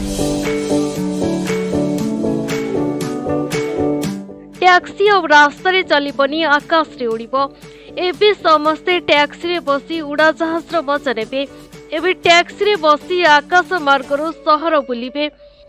Taxi अब रास्ता रे चलबनी आकाश रे उड़िबो। एबे समस्ते टैक्सी रे बसी उड़ाजहाज मजा नेबे। एबे टैक्सी रे बसी आकाश मार्गरू सहर बुलिबे।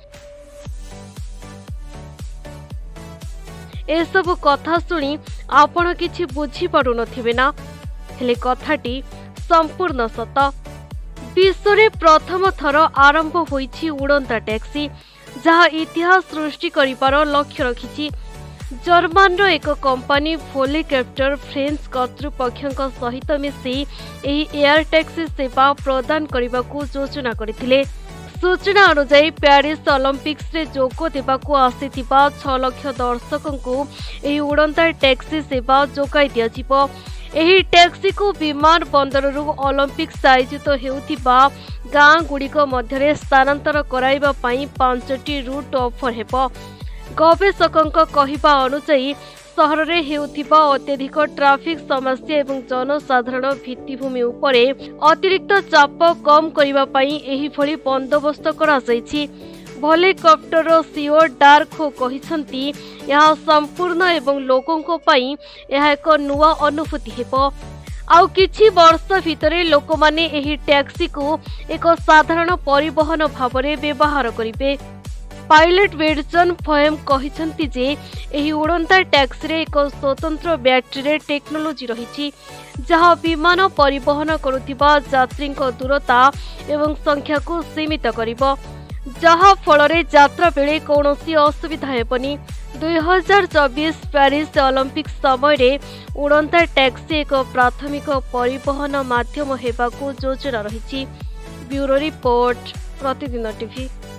ए सब कथा सुनी आपण किछि बुझी पडु नथिबे ना, हेले कथाटी संपूर्ण सत। विश्व रे प्रथम थर आरंभ होईछि उड़ंता टैक्सी, जहा इतिहास सृष्टि करिपार लक्ष्य रखिछि। जर्मन रो एक कंपनी फोलिकॉप्टर फ्रेंच कर्तृपक्षों सहित मिसी एही एयर टैक्सी सेवा प्रदान करने योजना करथिले। सूचना अनुसार पेरिस ओलंपिक्स रे जोग देबाकू आसीथिबा 6 लाख दर्शकों को एही उड़ंता टैक्सी सेवा जोगाई दियाजिबो। एही टैक्सी को विमान बंदररू ओलंपिक्स आयोजित हेउथिबा गाँ गुड़िक मध्यरे स्थानांतर कराइबा पई 5टी रूट ऑफर हेबो। गवेषकों कहवा अनुसार सहर में हेउथिबा अत्यधिक ट्राफिक समस्या एवं जनसाधारण भित्तिभूमि उपरे अतिरिक्त चाप कम करिबा पई एही भली बंदोबस्त करा जायछि। भोलिकॉप्टर सीओ डार्क हो कहिसंती यहाँ संपूर्ण एवं लोकों को पई यह एक नुआ अनुभूति हेबो। आउ किछि वर्ष भितरे लोक माने एही टैक्सी को एक साधारण परिवहन भावरे व्यवहार करिवे। पायलट वेडसन फएम कहिसंती जे एही उड़ंता टैक्सी रे एक स्वतंत्र बैटरी टेक्नोलोजी रहिछि, जहा विमान परिवहन करुथिबा यात्रीक दूरता एवं संख्या को सीमित करिबो, जहा फलरे यात्रा बेले कौनसी असुविधा हेबनी। 2024 पेरिस ओलंपिक समय रे उड़ंता टैक्सी एक प्राथमिक परिवहन माध्यम हेबाकू योजना रहिछि। Bureau report, Pratidin TV.